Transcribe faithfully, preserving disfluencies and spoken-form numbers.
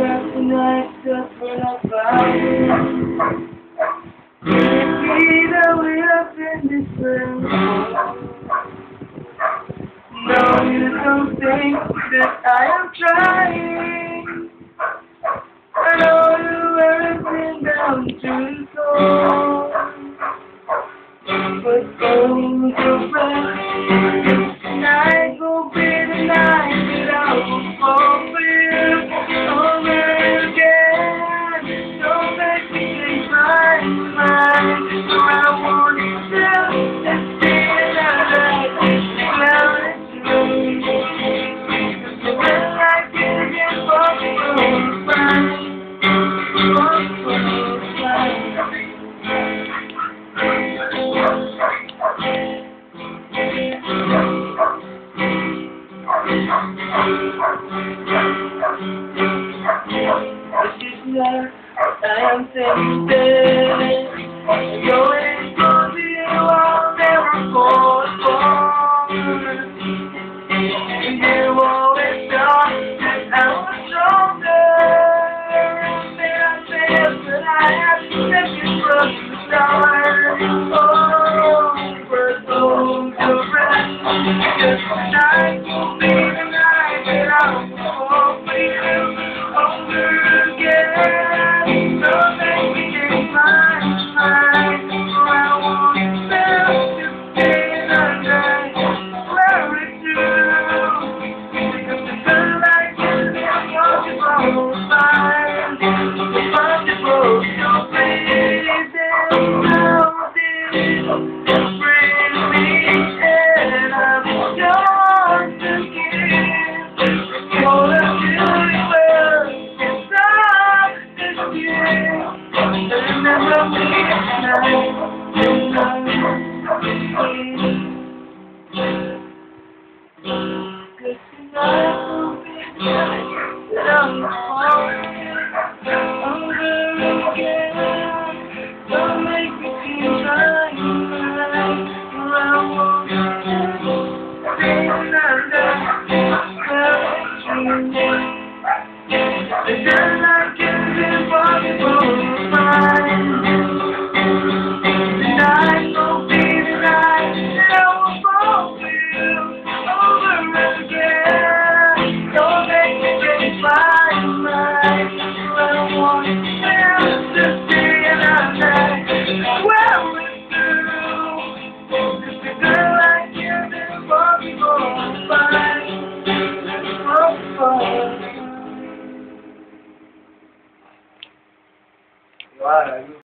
got tonight to burn up fire. Either way up in this room. No, you don't think that I am trying. I know you everything down to the soul. But so the rest tonight will be the night that I will fall for you over again. Don't make me change my mind. So I want you to let's see another well it's true. So when I get again for the fine, for the fine. This is not I am saying that going to the I'll never fall for. You always thought that I was stronger, and then I said that I had to take it from the start. Oh, but those are rest, because tonight will be the night that I will fall for you over again. Don't make me change my mind. I want you to stay the night where it's true. Because the good life is impossible to find. Impossible to please. And now this brings me and I'm yours to give. You're a beautiful inside this year. Remember me tonight, tonight. Cause tonight will be the night that I'm falling over again. Don't make me feel like I want to stay another well, it's just like it's impossible to find. Tonight will be the night that I will fall for you over again. Don't make me change my mind. I want you to stay another well it's true. Just a girl like you is impossible to find. Impossible. Wow.